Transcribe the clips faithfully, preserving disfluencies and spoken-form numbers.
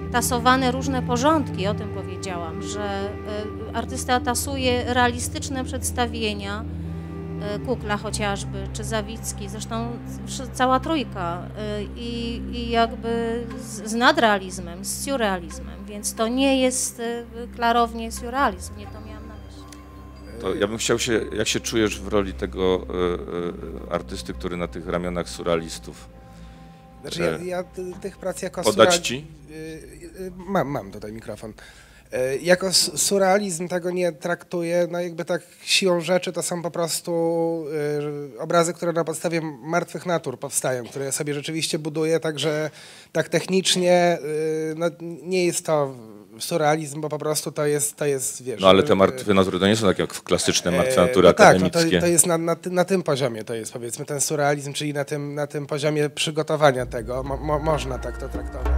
tasowane różne porządki, o tym powiedziałam, że artysta tasuje realistyczne przedstawienia, Kukla chociażby, czy Zawicki, zresztą cała trójka i, i jakby z, z nadrealizmem, z surrealizmem, więc to nie jest klarownie surrealizm, nie to miałam na myśli. To ja bym chciał się, jak się czujesz w roli tego y, y, artysty, który na tych ramionach surrealistów? Znaczy ja, ja tych prac jako Podać ci? Y, y, mam, mam tutaj mikrofon. Jako surrealizm tego nie traktuję, no jakby tak siłą rzeczy to są po prostu y, obrazy, które na podstawie martwych natur powstają, które ja sobie rzeczywiście buduję, także tak technicznie y, no, nie jest to surrealizm, bo po prostu to jest, to jest wiesz... No ale te martwe natury to nie są takie jak klasyczne martwe natury no akademickie. Tak, no to, to jest na, na, na tym poziomie, to jest powiedzmy ten surrealizm, czyli na tym, na tym poziomie przygotowania tego, mo, mo, można tak to traktować.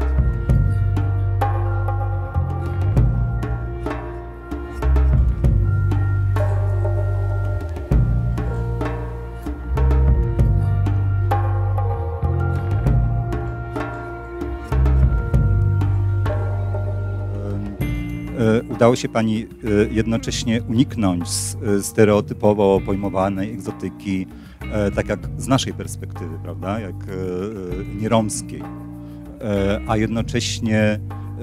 Udało się pani jednocześnie uniknąć stereotypowo pojmowanej egzotyki, tak jak z naszej perspektywy, prawda, jak nieromskiej, a jednocześnie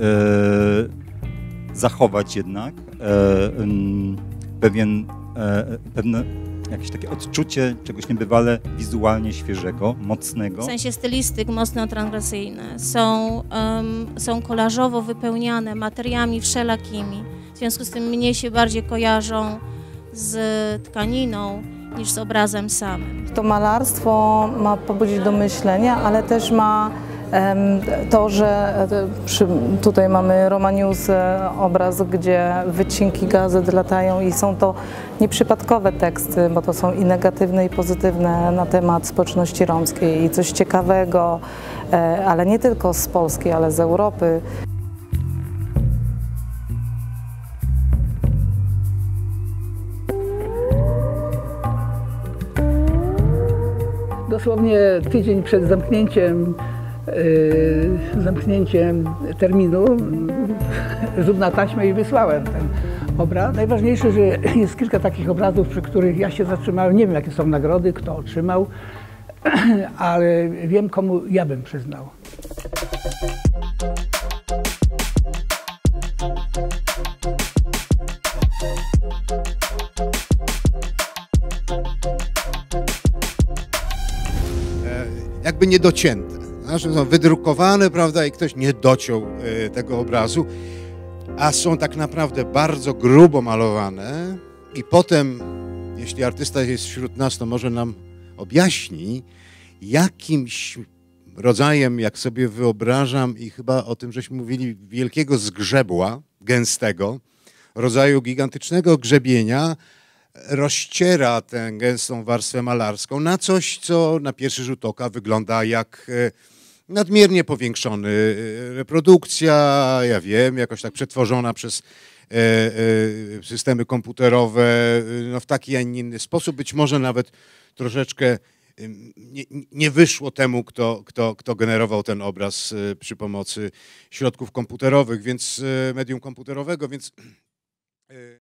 zachować jednak pewien, pewne jakieś takie odczucie czegoś niebywale wizualnie świeżego, mocnego. W sensie stylistyk mocno transgresyjne, są, um, są kolażowo wypełniane materiałami wszelakimi. W związku z tym mnie się bardziej kojarzą z tkaniną niż z obrazem samym. To malarstwo ma pobudzić do myślenia, ale też ma to, że tutaj mamy Romanius, obraz, gdzie wycinki gazet latają i są to nieprzypadkowe teksty, bo to są i negatywne, i pozytywne na temat społeczności romskiej i coś ciekawego, ale nie tylko z Polski, ale z Europy. Dosłownie tydzień przed zamknięciem Yy, zamknięciem terminu rzut na taśmę i wysłałem ten obraz. Najważniejsze, że jest kilka takich obrazów, przy których ja się zatrzymałem. Nie wiem, jakie są nagrody, kto otrzymał, ale wiem, komu ja bym przyznał. Jakby niedocięte. Znaczy są wydrukowane, prawda, i ktoś nie dociął y, tego obrazu, a są tak naprawdę bardzo grubo malowane i potem, jeśli artysta jest wśród nas, to może nam objaśni jakimś rodzajem, jak sobie wyobrażam i chyba o tym żeśmy mówili, wielkiego zgrzebła, gęstego, rodzaju gigantycznego grzebienia, rozciera tę gęstą warstwę malarską na coś, co na pierwszy rzut oka wygląda jak nadmiernie powiększony reprodukcja, ja wiem, jakoś tak przetworzona przez e, e, systemy komputerowe no, w taki, a nie inny sposób. Być może nawet troszeczkę nie, nie wyszło temu, kto, kto, kto generował ten obraz przy pomocy środków komputerowych, więc medium komputerowego, więc